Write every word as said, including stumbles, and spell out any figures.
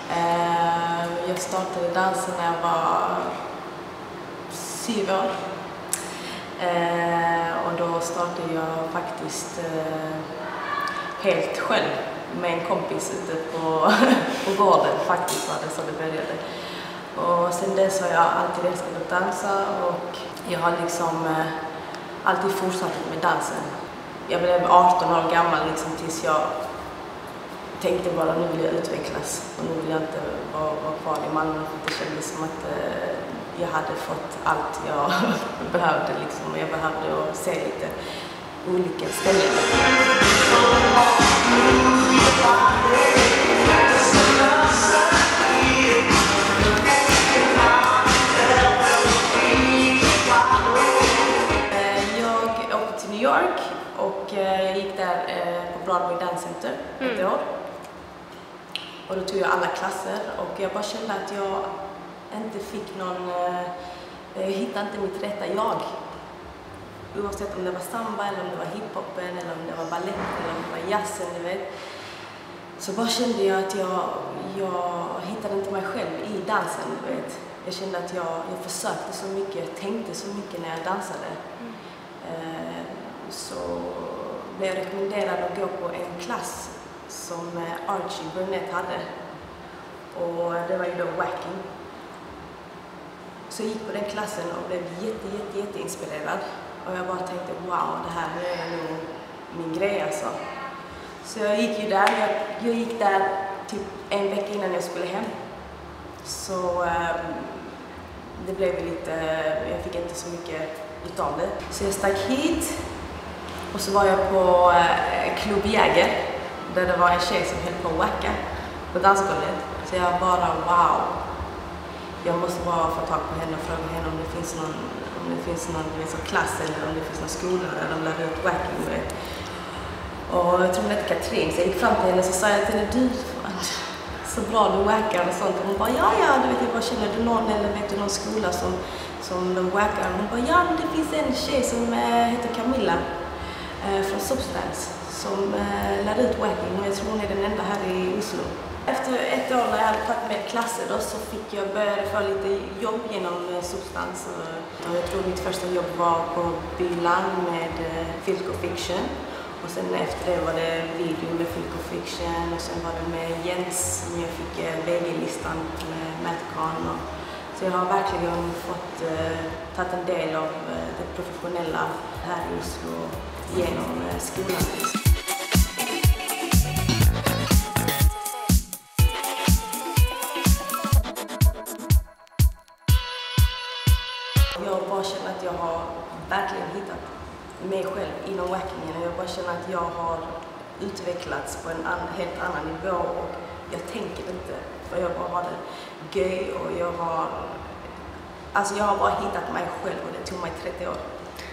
Jag startade dansen när jag var syv år. Och då startade jag faktiskt helt själv med en kompis ute på, på gården. Faktiskt var det så det började. Och sen dess har jag alltid älskat att dansa och jag har liksom alltid fortsatt med dansen. Jag blev arton år gammal liksom, tills jag tänkte bara nu vill jag utvecklas och nu vill jag inte vara, vara kvar i Malmö. Det kändes som att eh, jag hade fått allt jag behövde liksom, och jag behövde se lite olika ställen. Jag åkte till New York och jag gick där på Broadway Dance Center ett år. Och då tog jag alla klasser och jag bara kände att jag inte fick någon, jag hittade inte mitt rätta jag. Oavsett om det var samba eller om det var hiphopen eller om det var ballett eller om det var jazzen, du vet. Så bara kände jag att jag, jag hittade inte mig själv i dansen, du vet. Jag kände att jag, jag försökte så mycket, jag tänkte så mycket när jag dansade. Mm. Eh, så blev jag rekommenderad att gå på en klass som Archie Burnett hade. Och det var ju då wacking. Så jag gick på den klassen och blev jätte, jätte, jätte inspirerad. Och jag bara tänkte, wow, det här är nog min grej alltså. Så jag gick ju där, jag, jag gick där typ en vecka innan jag skulle hem. Så um, det blev lite, jag fick inte så mycket utav det. Så jag stack hit och så var jag på uh, Club Jäger. Där det var en tjej som höll på att wacka på dansgolvet. Så jag bara, wow. Jag måste bara få tag på henne och fråga henne om det finns någon, om det finns någon liksom, klass eller om det finns någon skola där de lär ut wacking. Och jag tror hon hette Katrin, så jag gick fram till henne och så sa jag till henne, du, så bra du wackar och sånt. Och hon bara, ja, ja, du vet, jag bara känner du någon eller vet du någon skola som, som de wackar? Och hon bara, ja, men det finns en tjej som äh, heter Camilla äh, från Substance som äh, lär ut wacking och jag tror hon är den enda här i Oslo. Efter ett år när jag hade tagit med klasser då, så fick jag börja få lite jobb genom Substance. Och jag tror mitt första jobb var på Byland med Filco Fiction. Och sen efter det var det video med Filco Fiction och sen var det med Jens som jag fick V G-listan med Madcon. Så jag har verkligen fått uh, tagit en del av uh, det professionella här i Oslo genom uh, skolan. Jag bara känner att jag har verkligen hittat mig själv inom wackingen och jag bara känner att jag har utvecklats på en an helt annan nivå och jag tänker inte, för jag bara har det göj och jag har, alltså jag har bara hittat mig själv och det tog mig trettio år.